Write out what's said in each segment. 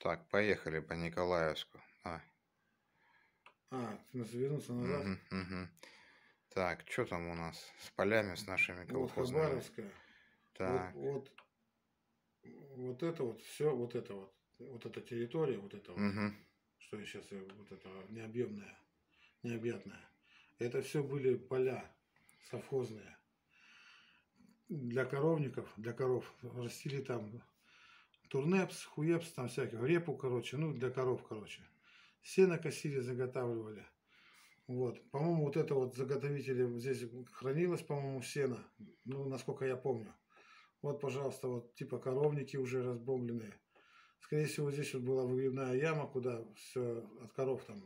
Так, поехали по Николаевску. В смысле, вернуться назад. Мгм. Так, что там у нас с полями, с нашими Вот колхозными? Хабаровская. Вот, Так. вот, вот это вот все, вот это вот. Вот эта территория, вот это вот, Мгм. что я сейчас, вот это необъемное, необъятное. Это все были поля совхозные. Для коровников, для коров растили там турнепс, хуепс, там всяких, репу, короче, ну, для коров, короче. Сено косили, заготавливали. Вот. По-моему, вот это вот заготовители здесь хранилось, по-моему, сено. Ну, насколько я помню. Вот, пожалуйста, вот типа коровники уже разбомбленные. Скорее всего, здесь вот была выгребная яма, куда все от коров там,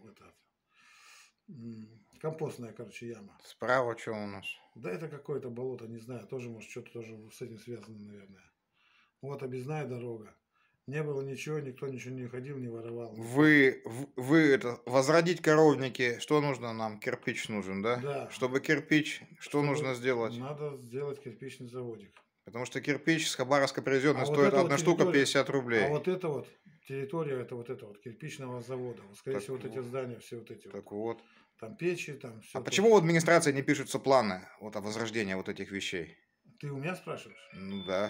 компостная, короче, яма. Справа что у нас? Да это какое-то болото, не знаю, тоже, может, что-то тоже с этим связано, наверное. Вот объездная дорога. Не было ничего, никто ничего не ходил, не воровал. Никто. Вы это, возродить коровники, что нужно нам? Кирпич нужен, да? Да, Чтобы кирпич, что нужно чтобы сделать? надо сделать кирпичный заводик. Потому что кирпич с Хабаровска привезенный А вот стоит эта вот одна штука территория, 50 а рублей. вот эта вот территория, это вот кирпичного завода. Вот, скорее Так, всего, вот эти здания, все вот эти вот. так вот. Там печи, там А все почему тоже. в администрации не пишутся планы вот о возрождении вот этих вещей? Ты у меня спрашиваешь? Ну да.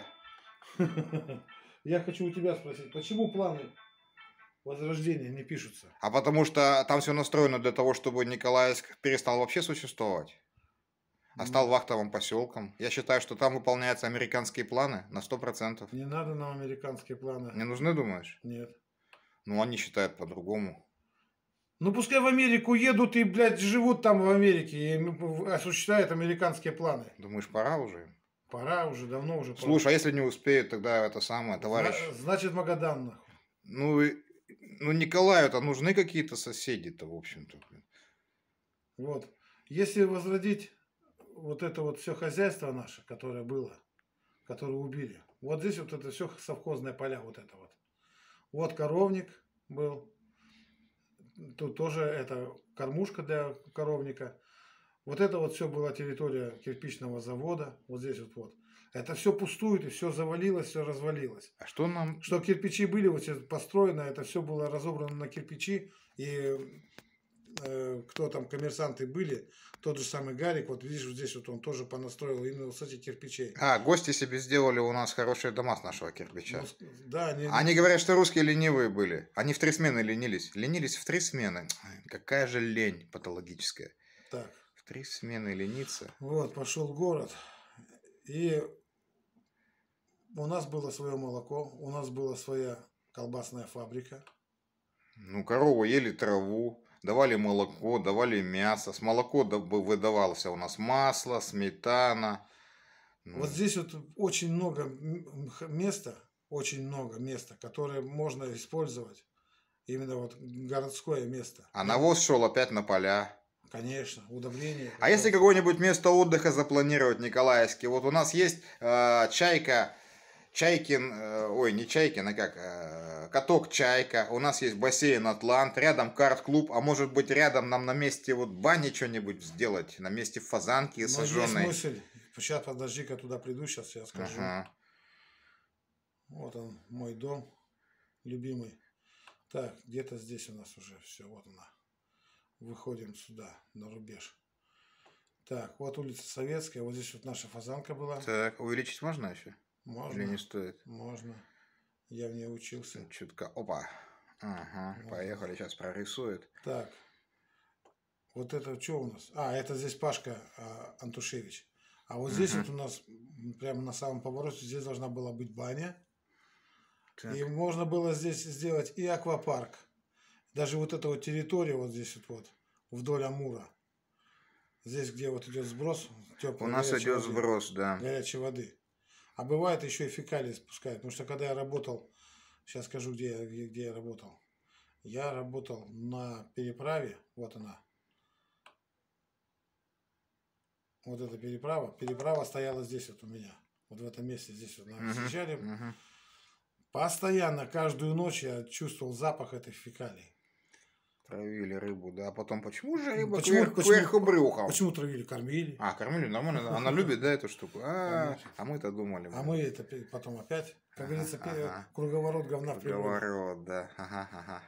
Я хочу у тебя спросить, почему планы возрождения не пишутся? А потому что там все настроено для того, чтобы Николаевск перестал вообще существовать, а стал Ну, вахтовым поселком. Я считаю, что там выполняются американские планы на 100%. не надо нам американские планы. Не нужны, думаешь? Нет. Ну, они считают по-другому. Ну, пускай в Америку едут и, блядь, живут там в Америке и осуществляют американские планы. Думаешь, пора уже им? Пора уже, давно уже пора. Слушай, а если не успеют, тогда это самое, товарищ. Значит, Магадан, нахуй. Ну, ну Николаю-то нужны какие-то соседи-то, в общем-то. Вот. Если возродить вот это вот все хозяйство наше, которое было, которое убили. Вот здесь вот это все совхозные поля, вот это вот. Вот коровник был. Тут тоже это кормушка для коровника. Вот это вот все была территория кирпичного завода. Вот здесь вот. Это все пустует и все завалилось, все развалилось. А что нам... Что кирпичи были вот здесь построено, это все было разобрано на кирпичи. И кто там коммерсанты были, тот же самый Гарик, вот видишь, вот здесь вот он тоже понастроил именно с этих кирпичей. А, гости себе сделали у нас хорошие дома с нашего кирпича. Ну, да, Они говорят, что русские ленивые были. Они в 3 смены ленились. Ленились в 3 смены. Ай, какая же лень патологическая. так. В 3 смены лениться. Вот, пошел город. И у нас было свое молоко, у нас была своя колбасная фабрика. Ну, коровы ели траву, давали молоко, давали мясо. С молоко выдавалось у нас масло, сметана. Вот Ну, здесь вот очень много места, которое можно использовать. Именно вот городское место. а навоз шел опять на поля. Конечно, удобрение, А если пожалуйста. какое-нибудь место отдыха запланировать в Николаевске? Вот у нас есть Чайка, Чайкин, ой, не Чайкин, а как, каток Чайка, у нас есть бассейн Атлант, рядом карт-клуб, а может быть рядом нам на месте вот бани что-нибудь сделать, на месте фазанки Но есть сожженной. мысль. Сейчас подожди-ка туда приду, сейчас я скажу. Ага. Вот он, мой дом, любимый. Так, где-то здесь у нас уже все, вот она. Выходим сюда, на рубеж. Так, вот улица Советская, вот здесь вот наша фазанка была. Так, увеличить можно еще? Или не Можно, стоит? можно. Я в ней учился. Чутка, опа. Ага, Вот поехали, она. сейчас прорисует. Так, вот это что у нас? А, это здесь Пашка Антушевич. А вот здесь Угу. вот у нас, прямо на самом повороте, здесь должна была быть баня. Так. И можно было здесь сделать и аквапарк. Даже вот эта вот территория вот здесь вот вдоль Амура. Здесь, где вот идет сброс У теплой нас горячей идет воды. сброс, да. Горячей воды. А бывает еще и фекалии спускают. Потому что когда я работал, сейчас скажу, где я работал. Я работал на переправе, вот она. Вот эта переправа. Переправа стояла здесь вот у меня. Вот в этом месте здесь вот съезжали. Угу. Постоянно, каждую ночь я чувствовал запах этих фекалий. Травили рыбу, да. А потом, почему же рыба Почему, кверху брюхом? почему травили? Кормили. А, кормили нормально. Она любит, да, эту штуку? Конечно. А мы-то думали. А мы это потом опять, как говорится, Ага. круговорот говна в природе. Круговорот, да. Ага.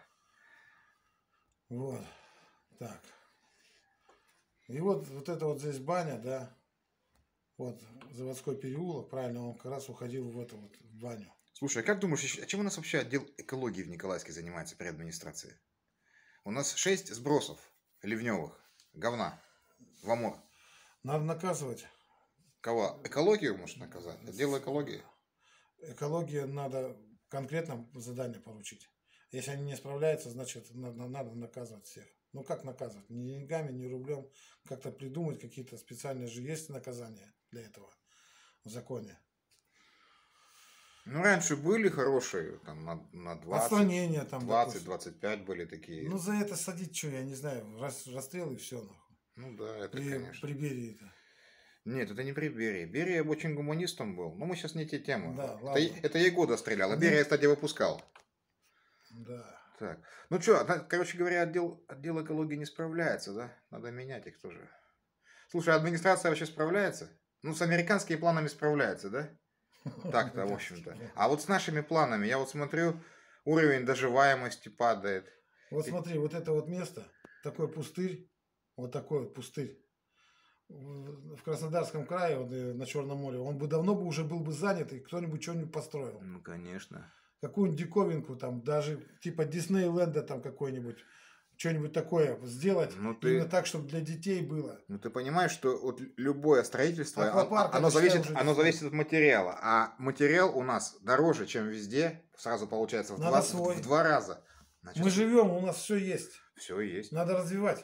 Вот. Так. И вот это вот здесь баня, да. Вот заводской переулок, правильно, он как раз уходил в эту вот баню. Слушай, а как думаешь, чем у нас вообще отдел экологии в Николаевске занимается при администрации? У нас 6 сбросов ливневых, говна в Амур. Надо наказывать. Кого? Экологию может наказать? Отдел экологии? Экология надо конкретно задание поручить. Если они не справляются, значит надо наказывать всех. Ну как наказывать? Ни деньгами, ни рублем. Как-то придумать какие-то специальные же есть наказания для этого в законе. Ну, раньше были хорошие, там, на 20, Отстранения там, 20-25 были такие. Ну, за это садить что, я не знаю, расстрел и все, нахуй. Ну, да, это, конечно. При Берии-то. Нет, это не при Берии. Берия очень гуманистом был. Но мы сейчас не те темы. Да, ладно. Это Егода стрелял, а Берия, кстати, выпускал. Да. Так. Ну что, короче говоря, отдел экологии не справляется, да? Надо менять их тоже. Слушай, администрация вообще справляется? Ну, с американскими планами справляется, да? Так-то, в общем-то. А вот с нашими планами, я вот смотрю, уровень доживаемости падает. Вот смотри, вот это вот место, такой пустырь, вот такой вот пустырь. В Краснодарском крае, вот, на Черном море, он бы давно уже был бы занят, и кто-нибудь что-нибудь построил. Ну, конечно. Какую-нибудь диковинку там, даже типа Диснейленда там какой-нибудь, что-нибудь такое сделать, именно так, чтобы для детей было. Ну, ты понимаешь, что вот любое строительство, Аквапарк, оно зависит от материала. А материал у нас дороже, чем везде, сразу получается в 2 раза. Значит, мы живем, у нас все есть. Все есть. Надо развивать.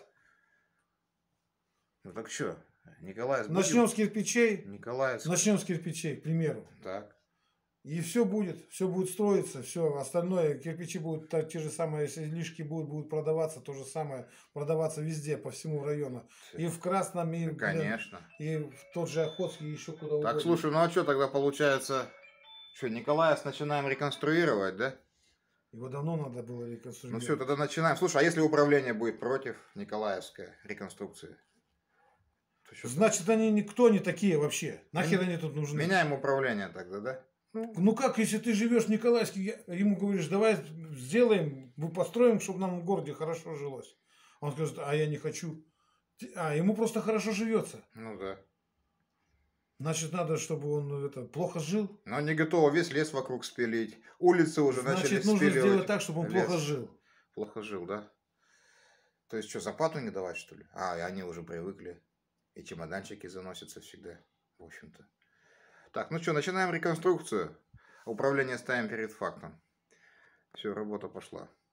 Ну так что, Николаевск Начнем с кирпичей. Николаевск. Начнем с кирпичей, к примеру. Так. И все будет строиться, все остальное, кирпичи будут те же самые, если лишки будут продаваться, то же самое, продаваться везде, по всему району. И в Красном, и, конечно. И в тот же Охотский, и еще куда угодно. Так, слушай, ну а что тогда получается, что Николаевск начинаем реконструировать, да? Его давно надо было реконструировать. Ну все, тогда начинаем. Слушай, а если управление будет против Николаевской реконструкции? Значит, они никто не такие вообще. Нахер они тут нужны? Меняем управление тогда, да? Ну как, если ты живешь в Николаевске, ему говоришь, давай сделаем, мы построим, чтобы нам в городе хорошо жилось. Он скажет, а я не хочу. А ему просто хорошо живется. Ну да. Значит, надо, чтобы он плохо жил. Но не готово весь лес вокруг спилить. Улицы уже начали спиливать. Значит, нужно сделать так, чтобы он плохо жил. Плохо жил, да? То есть что, зарплату не давать, что ли? А, и они уже привыкли. И чемоданчики заносятся всегда, в общем-то. Так, ну что, начинаем реконструкцию. Управление ставим перед фактом. Все, работа пошла.